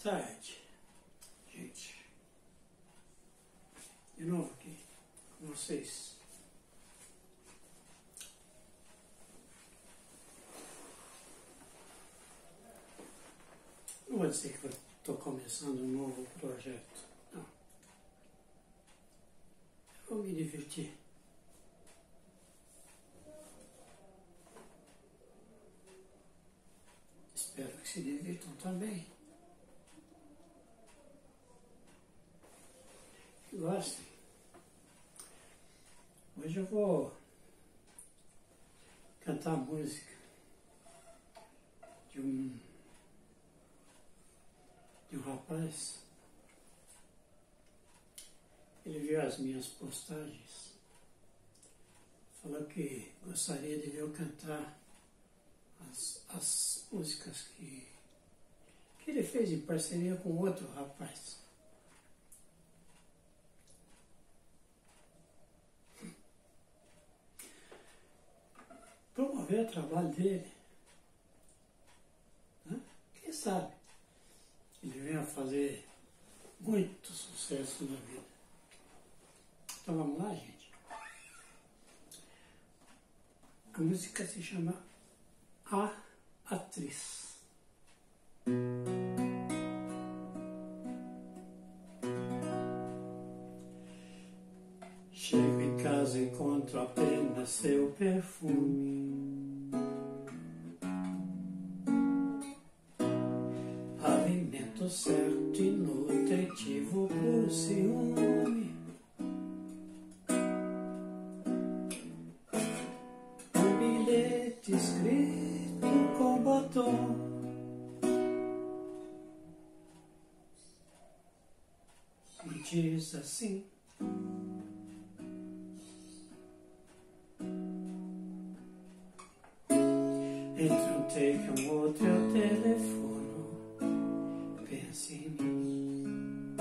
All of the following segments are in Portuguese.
tarde, gente. De novo aqui com vocês. Não vou dizer que eu estou começando um novo projeto. Não. Eu vou me divertir. Espero que se divirtam também. Que gostem. Hoje eu vou cantar música de um rapaz. Ele viu as minhas postagens, falou que gostaria de ver eu cantar as músicas que ele fez em parceria com outro rapaz. Promover o trabalho dele, né? Quem sabe ele venha fazer muito sucesso na vida. Então vamos lá, gente. A música se chama Atriz. Chego em casa e encontro apenas seu perfume. Alimento certo e nutritivo pro ciúme. Um bilhete escrito com batom. E diz assim: entre um take e um outro eu telefono, pense em mim.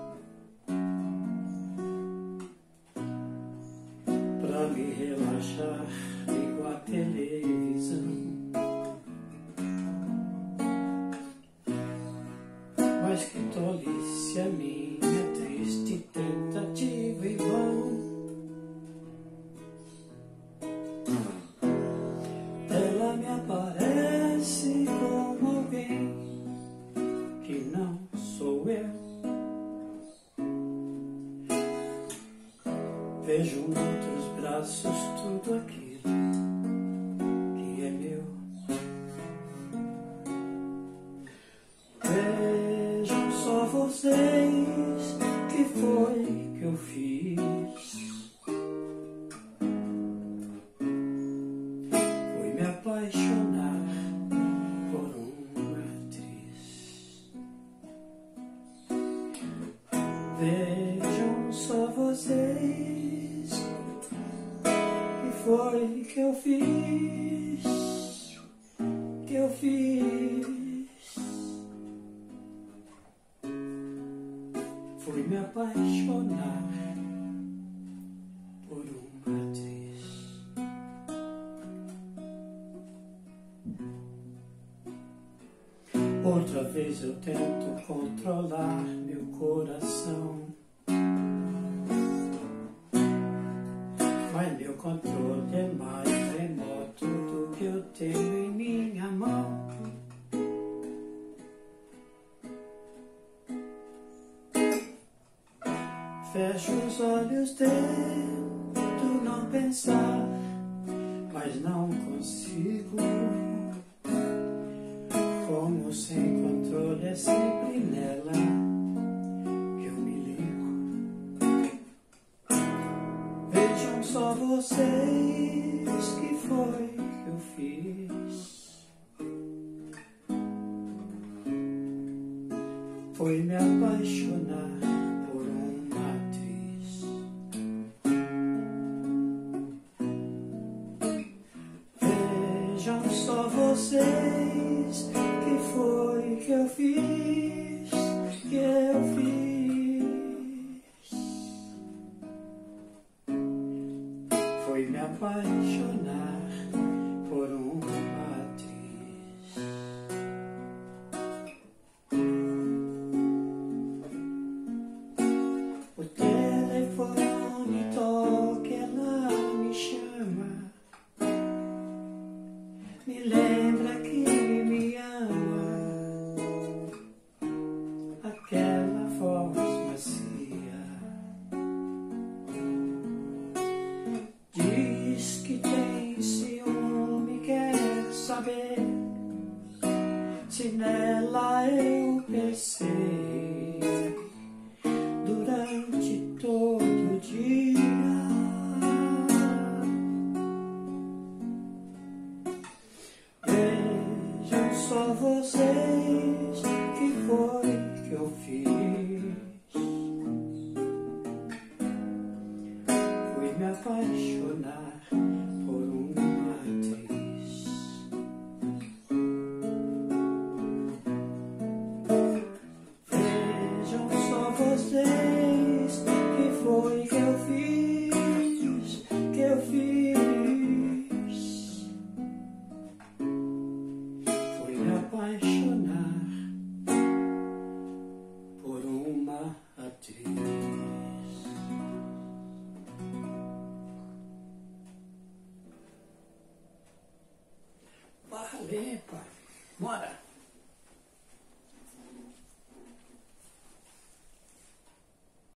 Pra me relaxar, ligo a televisão. Mas que tolice a minha triste tentativa em vão. Ela me aparece como alguém que não sou eu. Vejo noutros braços tudo aquilo que é meu. Vejam só vocês, que foi que eu fiz. Apaixonar por uma atriz. Vejam só vocês, que foi que eu fiz, Fui me apaixonar por uma atriz. Outra vez eu tento controlar meu coração, mas meu controle é mais remoto do que eu tenho em minha mão. Fecho os olhos, tento não pensar, mas não consigo. Como sem controle, é sempre nela que eu me ligo. Vejam só vocês, que foi que eu fiz. Foi me apaixonar por uma atriz. Vejam só vocês, que foi que eu fiz, Foi me apaixonar por uma atriz. me lembra que me ama, aquela voz macia. Diz que tem ciúme, quer saber se nela eu pensei durante todo o dia. Vejam só vocês, que foi que eu fiz? Fui me apaixonar por uma atriz. Vejam só vocês, que foi que eu fiz, que eu fiz. Fui me apaixonar por uma atriz. Valeu, pai. Bora.